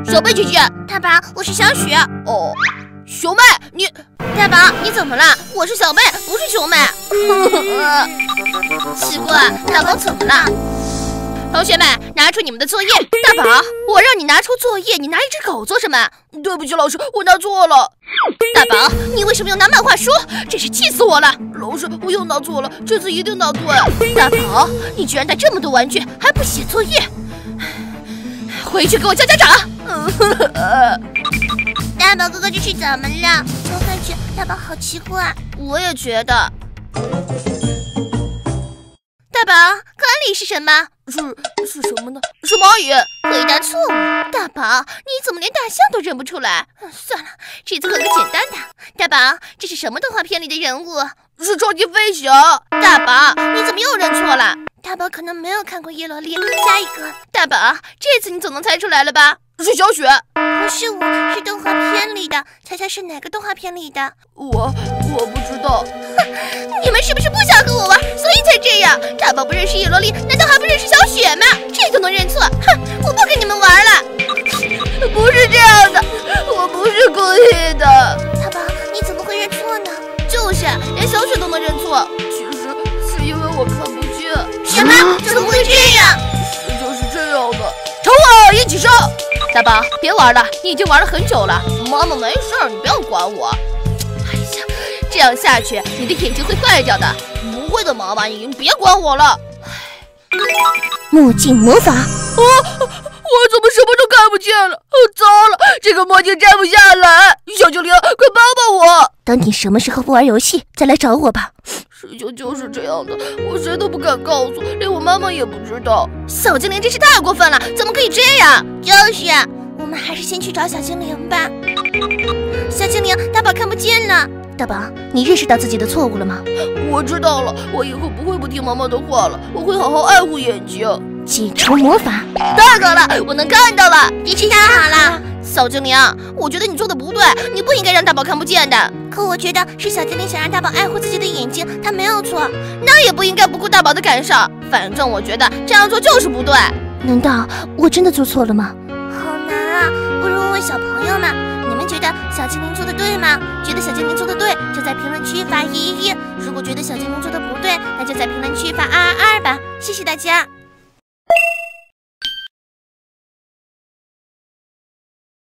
小贝姐姐。 大宝，我是小雪。 哦，熊妹，你。 大宝，你怎么了？我是小贝，不是熊妹。奇怪，大宝怎么了？ 同学们，拿出你们的作业。大宝，我让你拿出作业，你拿一只狗做什么？对不起，老师，我拿错了。大宝，你为什么要拿漫画书？真是气死我了！老师，我又拿错了，这次一定拿对。大宝，你居然带这么多玩具，还不写作业？回去给我叫家长。 大宝哥哥，这是怎么了？我感觉大宝好奇怪。 我也觉得。 大宝，管理是什么？ 是什么呢？是蚂蚁。 回答错误。 大宝，你怎么连大象都认不出来？ 算了，这次考个简单的。大宝，这是什么动画片里的人物？ 是超级飞侠。大宝，你怎么又认错了？ 大宝可能没有看过叶罗丽。下一个。 大宝，这次你总能猜出来了吧？是小雪。 不是我，是动画片里的。猜猜是哪个动画片里的？ 我不知道。 你们是不是不想和我玩，所以才这样？大宝不认识叶罗丽，难道还不认识小雪吗？这都能认错？哼，我不跟你们玩了。 不是这样的，我不是故意的。 大宝，你怎么会认错呢？ 就是连小雪都能认错，其实是因为我看不见。 什么？怎么会这样？ 事就是这样的。冲啊！一起上！大宝，别玩了，你已经玩了很久了。妈妈没事，你不要管我。哎呀，这样下去你的眼睛会坏掉的。不会的，妈妈，你别管我了。 墨镜魔法。 我怎么什么都看不见了？糟了，这个墨镜摘不下来。小精灵，快帮帮我！ 等你什么时候不玩游戏，再来找我吧。 事情就是这样的，我谁都不敢告诉，连我妈妈也不知道。 小精灵真是太过分了，怎么可以这样？就是，我们还是先去找小精灵吧。小精灵，大宝看不见了。大宝，你认识到自己的错误了吗？ 我知道了，我以后不会不听妈妈的话了，我会好好爱护眼睛。 解除魔法。 太好了，我能看到了， 真是太好了。 小精灵，我觉得你做的不对，你不应该让大宝看不见的。 可我觉得是小精灵想让大宝爱护自己的眼睛，他没有错。 那也不应该不顾大宝的感受，反正我觉得这样做就是不对。 难道我真的做错了吗？好难啊，不如问问小朋友们，你们觉得小精灵做的对吗？觉得小精灵做的对，就在评论区发111；如果觉得小精灵做的不对，那就在评论区发222吧。谢谢大家。